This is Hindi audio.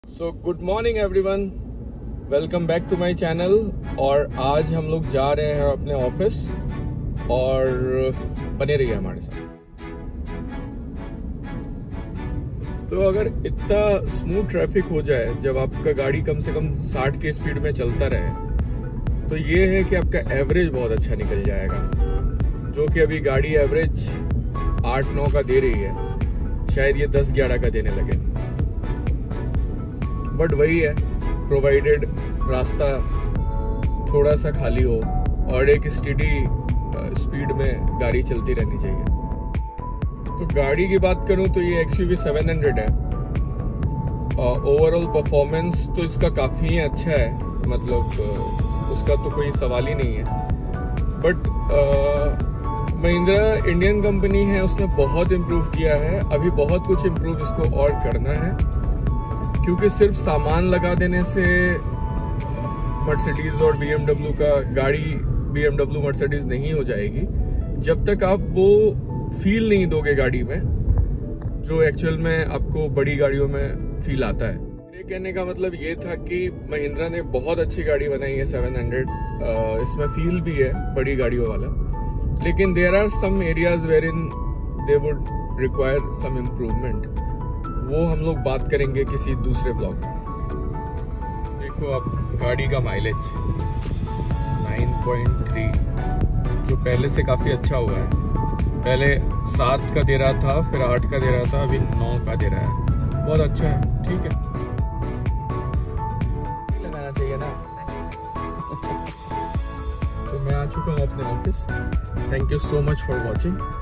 So good morning everyone, welcome back to my channel. और आज हम लोग जा रहे हैं अपने ऑफिस और बने रहिए हमारे साथ। तो अगर इतना स्मूथ ट्रैफिक हो जाए जब आपका गाड़ी कम से कम 60 के स्पीड में चलता रहे, तो ये है कि आपका एवरेज बहुत अच्छा निकल जाएगा। जो कि अभी गाड़ी एवरेज 8-9 का दे रही है, शायद ये 10-11 का देने लगे। बट वही है, प्रोवाइडेड रास्ता थोड़ा सा खाली हो और एक स्टेडी स्पीड में गाड़ी चलती रहनी चाहिए। तो गाड़ी की बात करूं तो ये XUV 700 है। ओवरऑल परफॉर्मेंस तो इसका काफ़ी ही अच्छा है, मतलब उसका तो कोई सवाल ही नहीं है। बट महिंद्रा इंडियन कंपनी है, उसने बहुत इम्प्रूव किया है। अभी बहुत कुछ इम्प्रूव इसको और करना है, क्योंकि सिर्फ सामान लगा देने से मर्सिडीज और BMW का गाड़ी BMW मर्सिडीज नहीं हो जाएगी जब तक आप वो फील नहीं दोगे गाड़ी में, जो एक्चुअल में आपको बड़ी गाड़ियों में फील आता है। मेरे कहने का मतलब ये था कि महिंद्रा ने बहुत अच्छी गाड़ी बनाई है 700। इसमें फील भी है बड़ी गाड़ियों वाला, लेकिन there are some areas where in they would require some improvement. वो हम लोग बात करेंगे किसी दूसरे ब्लॉग में। देखो आप गाड़ी का माइलेज 9.3, जो पहले से काफ़ी अच्छा हुआ है। पहले 7 का दे रहा था, फिर 8 का दे रहा था, अभी 9 का दे रहा है। बहुत अच्छा है, ठीक है, लगाना चाहिए ना। तो मैं आ चुका हूँ अपने office. Thank you so much for watching.